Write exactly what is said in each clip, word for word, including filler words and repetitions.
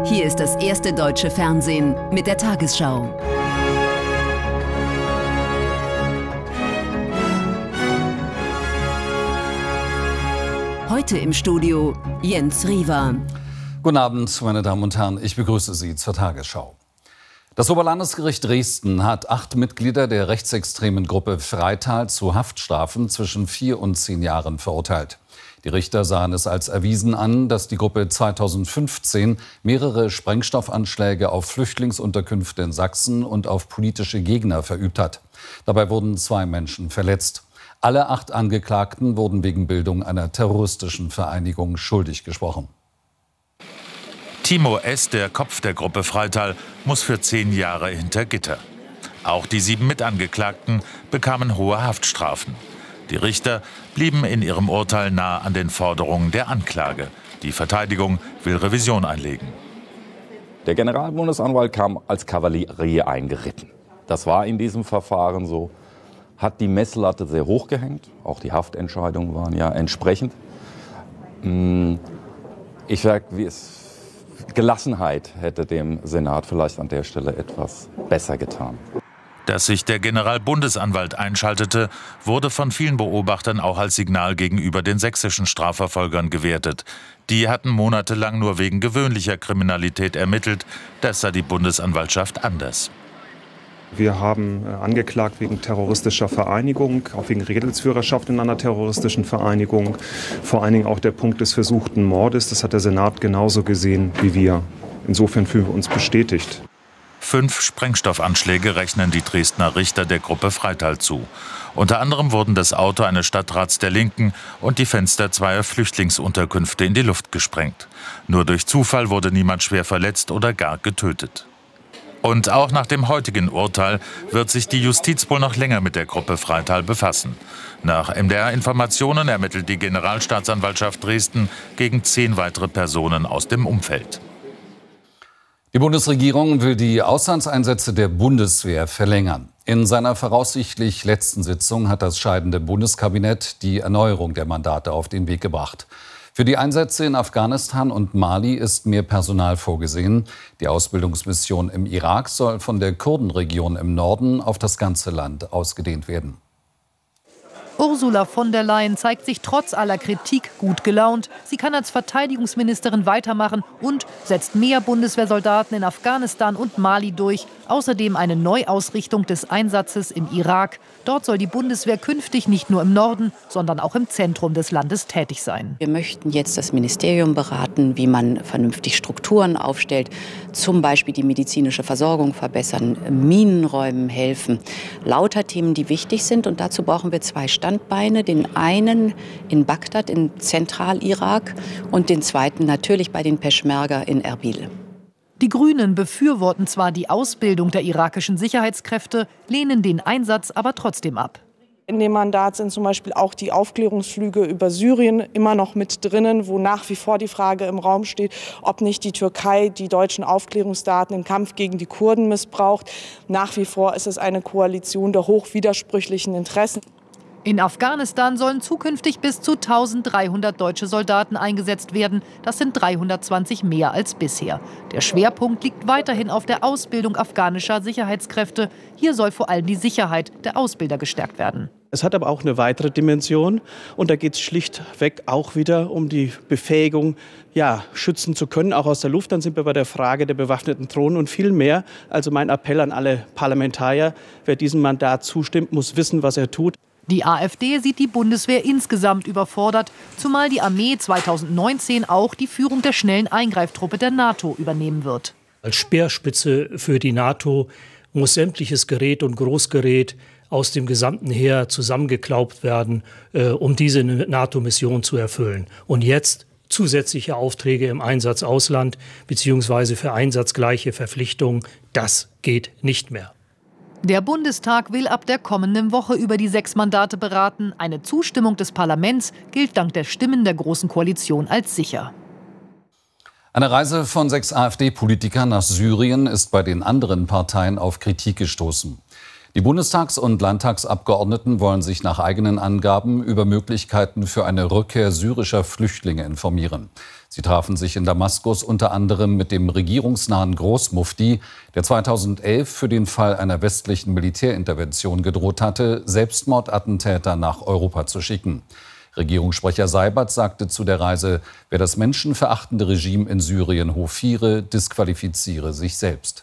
Hier ist das erste deutsche Fernsehen mit der Tagesschau. Heute im Studio Jens Riva. Guten Abend, meine Damen und Herren. Ich begrüße Sie zur Tagesschau. Das Oberlandesgericht Dresden hat acht Mitglieder der rechtsextremen Gruppe Freital zu Haftstrafen zwischen vier und zehn Jahren verurteilt. Die Richter sahen es als erwiesen an, dass die Gruppe zweitausendfünfzehn mehrere Sprengstoffanschläge auf Flüchtlingsunterkünfte in Sachsen und auf politische Gegner verübt hat. Dabei wurden zwei Menschen verletzt. Alle acht Angeklagten wurden wegen Bildung einer terroristischen Vereinigung schuldig gesprochen. Timo S., der Kopf der Gruppe Freital, muss für zehn Jahre hinter Gitter. Auch die sieben Mitangeklagten bekamen hohe Haftstrafen. Die Richter blieben in ihrem Urteil nah an den Forderungen der Anklage. Die Verteidigung will Revision einlegen. Der Generalbundesanwalt kam als Kavallerie eingeritten. Das war in diesem Verfahren so. Hat die Messlatte sehr hoch gehängt. Auch die Haftentscheidungen waren ja entsprechend. Ich sage, wie es Gelassenheit hätte dem Senat vielleicht an der Stelle etwas besser getan. Dass sich der Generalbundesanwalt einschaltete, wurde von vielen Beobachtern auch als Signal gegenüber den sächsischen Strafverfolgern gewertet. Die hatten monatelang nur wegen gewöhnlicher Kriminalität ermittelt. Das sah die Bundesanwaltschaft anders. Wir haben angeklagt wegen terroristischer Vereinigung, auch wegen Redelsführerschaft in einer terroristischen Vereinigung. Vor allen Dingen auch der Punkt des versuchten Mordes. Das hat der Senat genauso gesehen wie wir. Insofern fühlen wir uns bestätigt. Fünf Sprengstoffanschläge rechnen die Dresdner Richter der Gruppe Freital zu. Unter anderem wurden das Auto eines Stadtrats der Linken und die Fenster zweier Flüchtlingsunterkünfte in die Luft gesprengt. Nur durch Zufall wurde niemand schwer verletzt oder gar getötet. Und auch nach dem heutigen Urteil wird sich die Justiz wohl noch länger mit der Gruppe Freital befassen. Nach M D R-Informationen ermittelt die Generalstaatsanwaltschaft Dresden gegen zehn weitere Personen aus dem Umfeld. Die Bundesregierung will die Auslandseinsätze der Bundeswehr verlängern. In seiner voraussichtlich letzten Sitzung hat das scheidende Bundeskabinett die Erneuerung der Mandate auf den Weg gebracht. Für die Einsätze in Afghanistan und Mali ist mehr Personal vorgesehen. Die Ausbildungsmission im Irak soll von der Kurdenregion im Norden auf das ganze Land ausgedehnt werden. Ursula von der Leyen zeigt sich trotz aller Kritik gut gelaunt. Sie kann als Verteidigungsministerin weitermachen und setzt mehr Bundeswehrsoldaten in Afghanistan und Mali durch. Außerdem eine Neuausrichtung des Einsatzes im Irak. Dort soll die Bundeswehr künftig nicht nur im Norden, sondern auch im Zentrum des Landes tätig sein. Wir möchten jetzt das Ministerium beraten, wie man vernünftig Strukturen aufstellt, zum Beispiel die medizinische Versorgung verbessern, Minenräumen helfen. Lauter Themen, die wichtig sind, und dazu brauchen wir zwei Standbeine. Den einen in Bagdad, in Zentralirak, und den zweiten natürlich bei den Peschmerga in Erbil. Die Grünen befürworten zwar die Ausbildung der irakischen Sicherheitskräfte, lehnen den Einsatz aber trotzdem ab. In dem Mandat sind zum Beispiel auch die Aufklärungsflüge über Syrien immer noch mit drinnen, wo nach wie vor die Frage im Raum steht, ob nicht die Türkei die deutschen Aufklärungsdaten im Kampf gegen die Kurden missbraucht. Nach wie vor ist es eine Koalition der hochwidersprüchlichen Interessen. In Afghanistan sollen zukünftig bis zu eintausenddreihundert deutsche Soldaten eingesetzt werden. Das sind dreihundertzwanzig mehr als bisher. Der Schwerpunkt liegt weiterhin auf der Ausbildung afghanischer Sicherheitskräfte. Hier soll vor allem die Sicherheit der Ausbilder gestärkt werden. Es hat aber auch eine weitere Dimension, und da geht es schlichtweg auch wieder um die Befähigung, ja, schützen zu können, auch aus der Luft. Dann sind wir bei der Frage der bewaffneten Drohnen und viel mehr. Also mein Appell an alle Parlamentarier: Wer diesem Mandat zustimmt, muss wissen, was er tut. Die AfD sieht die Bundeswehr insgesamt überfordert, zumal die Armee zweitausendneunzehn auch die Führung der schnellen Eingreiftruppe der NATO übernehmen wird. Als Speerspitze für die NATO muss sämtliches Gerät und Großgerät aus dem gesamten Heer zusammengeklaubt werden, äh, um diese NATO-Mission zu erfüllen. Und jetzt zusätzliche Aufträge im Einsatz Ausland bzw. für einsatzgleiche Verpflichtungen, das geht nicht mehr. Der Bundestag will ab der kommenden Woche über die sechs Mandate beraten. Eine Zustimmung des Parlaments gilt dank der Stimmen der Großen Koalition als sicher. Eine Reise von sechs AfD-Politikern nach Syrien ist bei den anderen Parteien auf Kritik gestoßen. Die Bundestags- und Landtagsabgeordneten wollen sich nach eigenen Angaben über Möglichkeiten für eine Rückkehr syrischer Flüchtlinge informieren. Sie trafen sich in Damaskus unter anderem mit dem regierungsnahen Großmufti, der zweitausendelf für den Fall einer westlichen Militärintervention gedroht hatte, Selbstmordattentäter nach Europa zu schicken. Regierungssprecher Seibert sagte zu der Reise, wer das menschenverachtende Regime in Syrien hofiere, disqualifiziere sich selbst.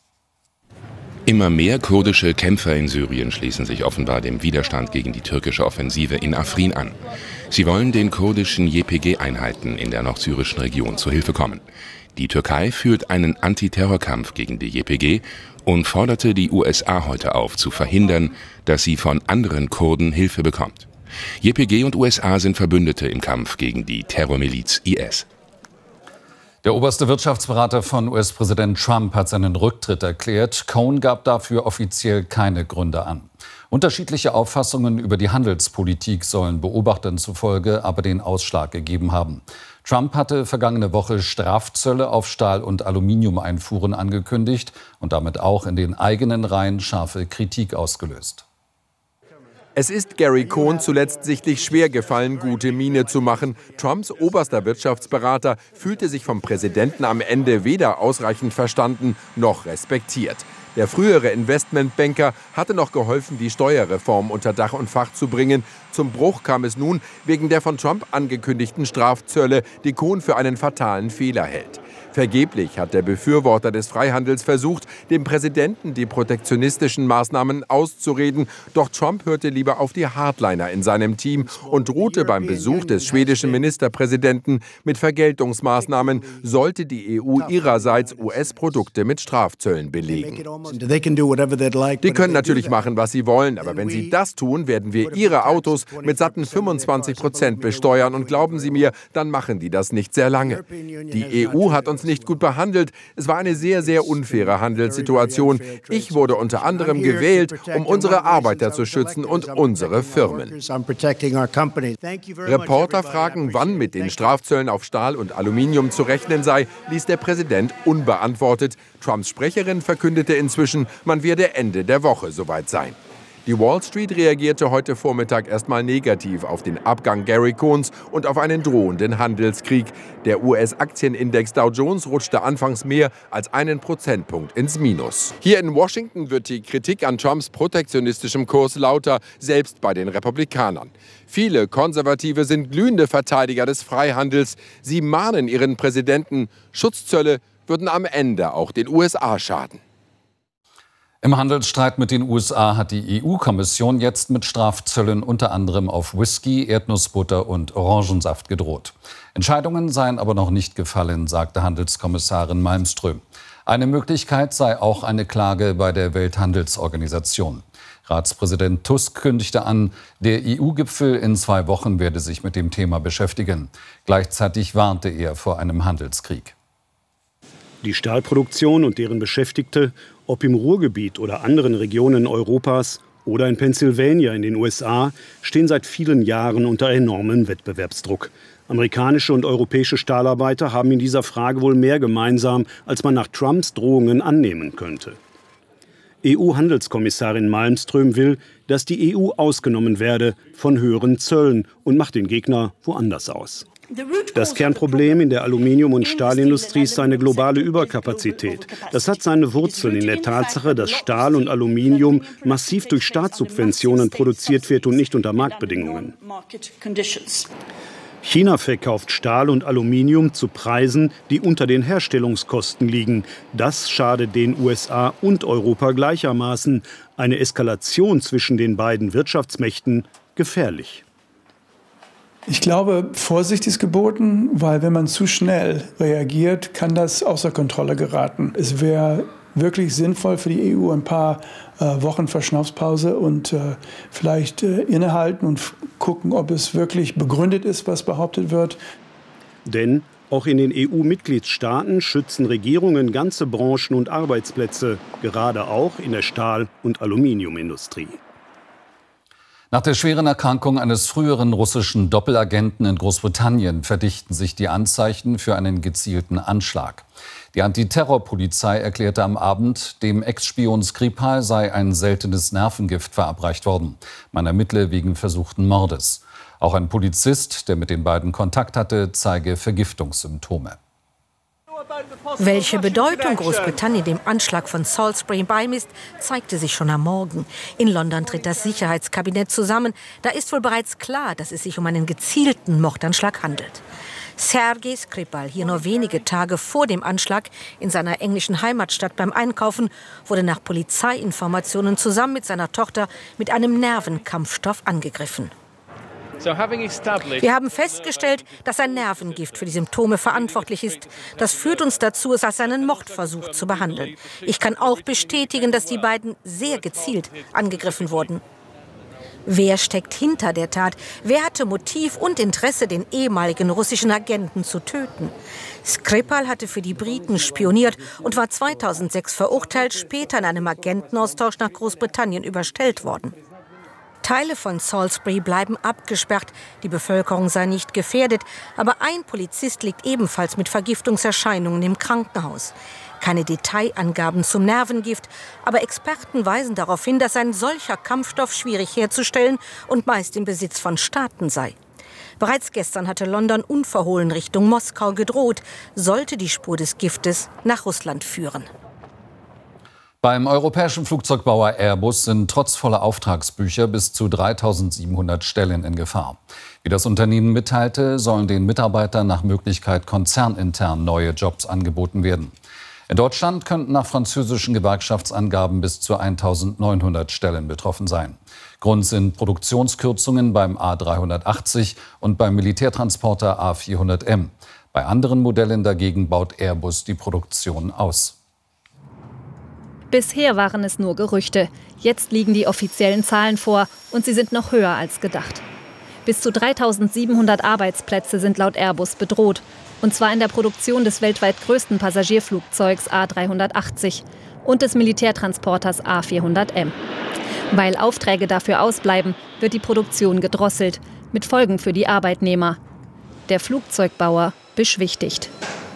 Immer mehr kurdische Kämpfer in Syrien schließen sich offenbar dem Widerstand gegen die türkische Offensive in Afrin an. Sie wollen den kurdischen J P G-Einheiten in der nordsyrischen Region zu Hilfe kommen. Die Türkei führt einen Antiterrorkampf gegen die J P G und forderte die U S A heute auf, zu verhindern, dass sie von anderen Kurden Hilfe bekommt. J P G und U S A sind Verbündete im Kampf gegen die Terrormiliz I S. Der oberste Wirtschaftsberater von U S-Präsident Trump hat seinen Rücktritt erklärt. Cohen gab dafür offiziell keine Gründe an. Unterschiedliche Auffassungen über die Handelspolitik sollen Beobachtern zufolge aber den Ausschlag gegeben haben. Trump hatte vergangene Woche Strafzölle auf Stahl- und Aluminiumeinfuhren angekündigt und damit auch in den eigenen Reihen scharfe Kritik ausgelöst. Es ist Gary Cohn zuletzt sichtlich schwer gefallen, gute Miene zu machen. Trumps oberster Wirtschaftsberater fühlte sich vom Präsidenten am Ende weder ausreichend verstanden noch respektiert. Der frühere Investmentbanker hatte noch geholfen, die Steuerreform unter Dach und Fach zu bringen. Zum Bruch kam es nun wegen der von Trump angekündigten Strafzölle, die Cohn für einen fatalen Fehler hält. Vergeblich hat der Befürworter des Freihandels versucht, dem Präsidenten die protektionistischen Maßnahmen auszureden. Doch Trump hörte lieber auf die Hardliner in seinem Team und drohte beim Besuch des schwedischen Ministerpräsidenten mit Vergeltungsmaßnahmen, sollte die E U ihrerseits U S-Produkte mit Strafzöllen belegen. Die können natürlich machen, was sie wollen, aber wenn sie das tun, werden wir ihre Autos mit satten fünfundzwanzig Prozent besteuern. Und glauben Sie mir, dann machen die das nicht sehr lange. Die E U hat uns nicht gut behandelt. Es war eine sehr, sehr unfaire Handelssituation. Ich wurde unter anderem gewählt, um unsere Arbeiter zu schützen und unsere Firmen. Reporter fragen, wann mit den Strafzöllen auf Stahl und Aluminium zu rechnen sei, ließ der Präsident unbeantwortet. Trumps Sprecherin verkündete inzwischen, man werde Ende der Woche soweit sein. Die Wall Street reagierte heute Vormittag erstmal negativ auf den Abgang Gary Cohns und auf einen drohenden Handelskrieg. Der U S-Aktienindex Dow Jones rutschte anfangs mehr als einen Prozentpunkt ins Minus. Hier in Washington wird die Kritik an Trumps protektionistischem Kurs lauter, selbst bei den Republikanern. Viele Konservative sind glühende Verteidiger des Freihandels. Sie mahnen ihren Präsidenten, Schutzzölle würden am Ende auch den U S A schaden. Im Handelsstreit mit den U S A hat die E U-Kommission jetzt mit Strafzöllen unter anderem auf Whisky, Erdnussbutter und Orangensaft gedroht. Entscheidungen seien aber noch nicht gefallen, sagte Handelskommissarin Malmström. Eine Möglichkeit sei auch eine Klage bei der Welthandelsorganisation. Ratspräsident Tusk kündigte an, der E U-Gipfel in zwei Wochen werde sich mit dem Thema beschäftigen. Gleichzeitig warnte er vor einem Handelskrieg. Die Stahlproduktion und deren Beschäftigte, ob im Ruhrgebiet oder anderen Regionen Europas oder in Pennsylvania in den U S A, stehen seit vielen Jahren unter enormem Wettbewerbsdruck. Amerikanische und europäische Stahlarbeiter haben in dieser Frage wohl mehr gemeinsam, als man nach Trumps Drohungen annehmen könnte. E U-Handelskommissarin Malmström will, dass die E U ausgenommen werde von höheren Zöllen und macht den Gegner woanders aus. Das Kernproblem in der Aluminium- und Stahlindustrie ist eine globale Überkapazität. Das hat seine Wurzeln in der Tatsache, dass Stahl und Aluminium massiv durch Staatssubventionen produziert wird und nicht unter Marktbedingungen. China verkauft Stahl und Aluminium zu Preisen, die unter den Herstellungskosten liegen. Das schadet den U S A und Europa gleichermaßen. Eine Eskalation zwischen den beiden Wirtschaftsmächten gefährlich. Ich glaube, Vorsicht ist geboten, weil wenn man zu schnell reagiert, kann das außer Kontrolle geraten. Es wäre wirklich sinnvoll für die E U ein paar äh, Wochen Verschnaufspause und äh, vielleicht äh, innehalten und gucken, ob es wirklich begründet ist, was behauptet wird. Denn auch in den E U-Mitgliedstaaten schützen Regierungen ganze Branchen und Arbeitsplätze, gerade auch in der Stahl- und Aluminiumindustrie. Nach der schweren Erkrankung eines früheren russischen Doppelagenten in Großbritannien verdichten sich die Anzeichen für einen gezielten Anschlag. Die Antiterrorpolizei erklärte am Abend, dem Ex-Spion Skripal sei ein seltenes Nervengift verabreicht worden. Man ermittle wegen versuchten Mordes. Auch ein Polizist, der mit den beiden Kontakt hatte, zeige Vergiftungssymptome. Welche Bedeutung Großbritannien dem Anschlag von Salisbury beimisst, zeigte sich schon am Morgen. In London tritt das Sicherheitskabinett zusammen. Da ist wohl bereits klar, dass es sich um einen gezielten Mordanschlag handelt. Sergei Skripal, hier nur wenige Tage vor dem Anschlag in seiner englischen Heimatstadt beim Einkaufen, wurde nach Polizeiinformationen zusammen mit seiner Tochter mit einem Nervenkampfstoff angegriffen. Wir haben festgestellt, dass ein Nervengift für die Symptome verantwortlich ist. Das führt uns dazu, es als einen Mordversuch zu behandeln. Ich kann auch bestätigen, dass die beiden sehr gezielt angegriffen wurden. Wer steckt hinter der Tat? Wer hatte Motiv und Interesse, den ehemaligen russischen Agenten zu töten? Skripal hatte für die Briten spioniert und war zweitausendsechs verurteilt, später in einem Agentenaustausch nach Großbritannien überstellt worden. Teile von Salisbury bleiben abgesperrt. Die Bevölkerung sei nicht gefährdet. Aber ein Polizist liegt ebenfalls mit Vergiftungserscheinungen im Krankenhaus. Keine Detailangaben zum Nervengift. Aber Experten weisen darauf hin, dass ein solcher Kampfstoff schwierig herzustellen und meist im Besitz von Staaten sei. Bereits gestern hatte London unverhohlen Richtung Moskau gedroht, sollte die Spur des Giftes nach Russland führen. Beim europäischen Flugzeugbauer Airbus sind trotz voller Auftragsbücher bis zu dreitausendsiebenhundert Stellen in Gefahr. Wie das Unternehmen mitteilte, sollen den Mitarbeitern nach Möglichkeit konzernintern neue Jobs angeboten werden. In Deutschland könnten nach französischen Gewerkschaftsangaben bis zu eintausendneunhundert Stellen betroffen sein. Grund sind Produktionskürzungen beim A dreihundertachtzig und beim Militärtransporter A vierhundert M. Bei anderen Modellen dagegen baut Airbus die Produktion aus. Bisher waren es nur Gerüchte. Jetzt liegen die offiziellen Zahlen vor und sie sind noch höher als gedacht. Bis zu dreitausendsiebenhundert Arbeitsplätze sind laut Airbus bedroht. Und zwar in der Produktion des weltweit größten Passagierflugzeugs A dreihundertachtzig und des Militärtransporters A vierhundert M. Weil Aufträge dafür ausbleiben, wird die Produktion gedrosselt, mit Folgen für die Arbeitnehmer. Der Flugzeugbauer beschwichtigt.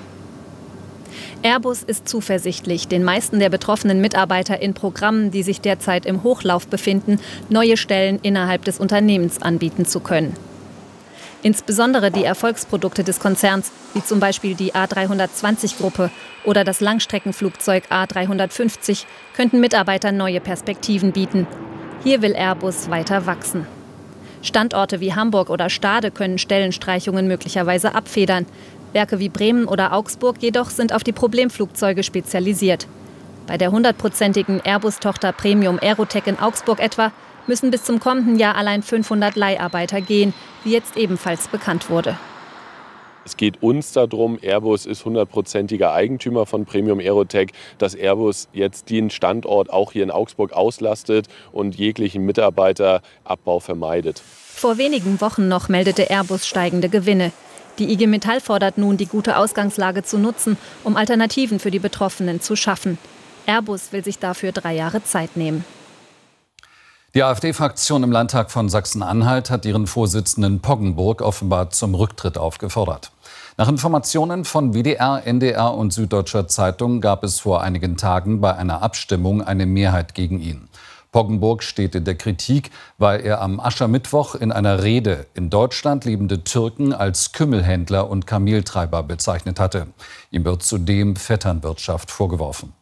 Airbus ist zuversichtlich, den meisten der betroffenen Mitarbeiter in Programmen, die sich derzeit im Hochlauf befinden, neue Stellen innerhalb des Unternehmens anbieten zu können. Insbesondere die Erfolgsprodukte des Konzerns, wie zum Beispiel die A dreihundertzwanzig-Gruppe oder das Langstreckenflugzeug A dreihundertfünfzig, könnten Mitarbeitern neue Perspektiven bieten. Hier will Airbus weiter wachsen. Standorte wie Hamburg oder Stade können Stellenstreichungen möglicherweise abfedern. Werke wie Bremen oder Augsburg jedoch sind auf die Problemflugzeuge spezialisiert. Bei der hundertprozentigen Airbus-Tochter Premium Aerotech in Augsburg etwa müssen bis zum kommenden Jahr allein fünfhundert Leiharbeiter gehen, wie jetzt ebenfalls bekannt wurde. Es geht uns darum, Airbus ist hundertprozentiger Eigentümer von Premium Aerotech, dass Airbus jetzt den Standort auch hier in Augsburg auslastet und jeglichen Mitarbeiterabbau vermeidet. Vor wenigen Wochen noch meldete Airbus steigende Gewinne. Die I G Metall fordert nun, die gute Ausgangslage zu nutzen, um Alternativen für die Betroffenen zu schaffen. Airbus will sich dafür drei Jahre Zeit nehmen. Die AfD-Fraktion im Landtag von Sachsen-Anhalt hat ihren Vorsitzenden Poggenburg offenbar zum Rücktritt aufgefordert. Nach Informationen von W D R, N D R und Süddeutscher Zeitung gab es vor einigen Tagen bei einer Abstimmung eine Mehrheit gegen ihn. Poggenburg steht in der Kritik, weil er am Aschermittwoch in einer Rede in Deutschland lebende Türken als Kümmelhändler und Kameltreiber bezeichnet hatte. Ihm wird zudem Vetternwirtschaft vorgeworfen.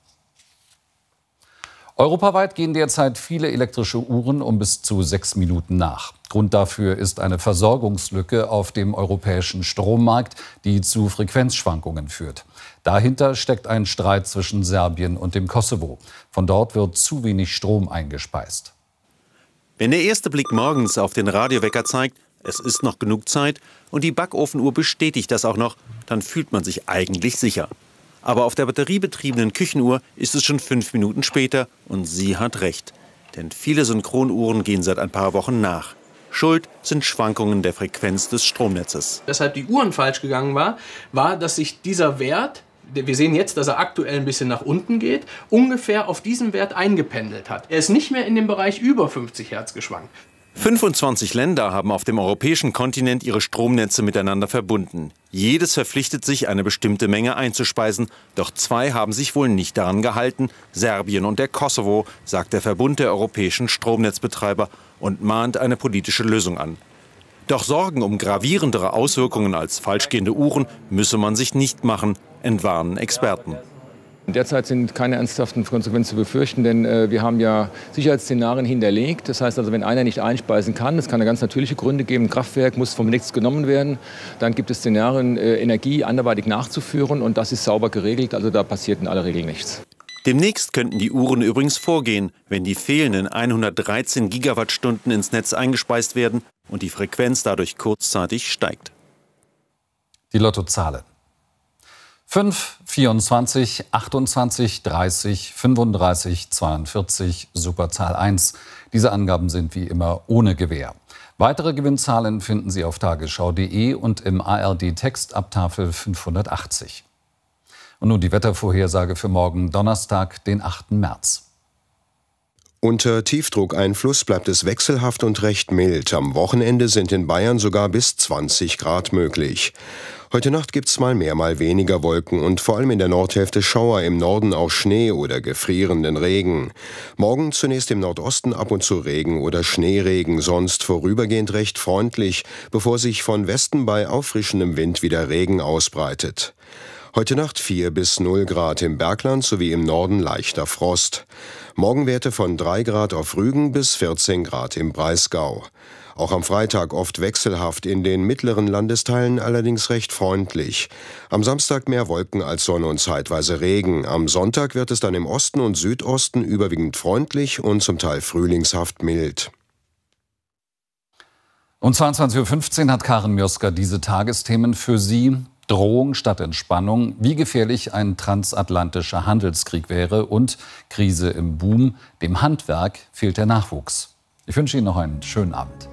Europaweit gehen derzeit viele elektrische Uhren um bis zu sechs Minuten nach. Grund dafür ist eine Versorgungslücke auf dem europäischen Strommarkt, die zu Frequenzschwankungen führt. Dahinter steckt ein Streit zwischen Serbien und dem Kosovo. Von dort wird zu wenig Strom eingespeist. Wenn der erste Blick morgens auf den Radiowecker zeigt, es ist noch genug Zeit und die Backofenuhr bestätigt das auch noch, dann fühlt man sich eigentlich sicher. Aber auf der batteriebetriebenen Küchenuhr ist es schon fünf Minuten später und sie hat recht. Denn viele Synchronuhren gehen seit ein paar Wochen nach. Schuld sind Schwankungen der Frequenz des Stromnetzes. Weshalb die Uhren falsch gegangen war, war, dass sich dieser Wert, wir sehen jetzt, dass er aktuell ein bisschen nach unten geht, ungefähr auf diesem Wert eingependelt hat. Er ist nicht mehr in dem Bereich über fünfzig Hertz geschwankt. fünfundzwanzig Länder haben auf dem europäischen Kontinent ihre Stromnetze miteinander verbunden. Jedes verpflichtet sich, eine bestimmte Menge einzuspeisen. Doch zwei haben sich wohl nicht daran gehalten, Serbien und der Kosovo, sagt der Verbund der europäischen Stromnetzbetreiber und mahnt eine politische Lösung an. Doch Sorgen um gravierendere Auswirkungen als falschgehende Uhren müsse man sich nicht machen, entwarnen Experten. Derzeit sind keine ernsthaften Konsequenzen zu befürchten, denn äh, wir haben ja Sicherheitsszenarien hinterlegt. Das heißt also, wenn einer nicht einspeisen kann, es kann ja ganz natürliche Gründe geben, ein Kraftwerk muss vom Netz genommen werden, dann gibt es Szenarien, äh, Energie anderweitig nachzuführen und das ist sauber geregelt, also da passiert in aller Regel nichts. Demnächst könnten die Uhren übrigens vorgehen, wenn die fehlenden hundertdreizehn Gigawattstunden ins Netz eingespeist werden und die Frequenz dadurch kurzzeitig steigt. Die Lottozahlen: fünf, vierundzwanzig, achtundzwanzig, dreißig, fünfunddreißig, zweiundvierzig, Superzahl eins. Diese Angaben sind wie immer ohne Gewähr. Weitere Gewinnzahlen finden Sie auf tagesschau punkt de und im A R D-Text ab Tafel fünfhundertachtzig. Und nun die Wettervorhersage für morgen Donnerstag, den achten März. Unter Tiefdruckeinfluss bleibt es wechselhaft und recht mild. Am Wochenende sind in Bayern sogar bis zwanzig Grad möglich. Heute Nacht gibt's mal mehr, mal weniger Wolken und vor allem in der Nordhälfte Schauer, im Norden auch Schnee oder gefrierenden Regen. Morgen zunächst im Nordosten ab und zu Regen oder Schneeregen, sonst vorübergehend recht freundlich, bevor sich von Westen bei auffrischendem Wind wieder Regen ausbreitet. Heute Nacht vier bis null Grad im Bergland sowie im Norden leichter Frost. Morgenwerte von drei Grad auf Rügen bis vierzehn Grad im Breisgau. Auch am Freitag oft wechselhaft, in den mittleren Landesteilen allerdings recht freundlich. Am Samstag mehr Wolken als Sonne und zeitweise Regen. Am Sonntag wird es dann im Osten und Südosten überwiegend freundlich und zum Teil frühlingshaft mild. Um zweiundzwanzig Uhr fünfzehn hat Karin Mioska diese Tagesthemen für Sie. Drohung statt Entspannung, wie gefährlich ein transatlantischer Handelskrieg wäre und Krise im Boom. Dem Handwerk fehlt der Nachwuchs. Ich wünsche Ihnen noch einen schönen Abend.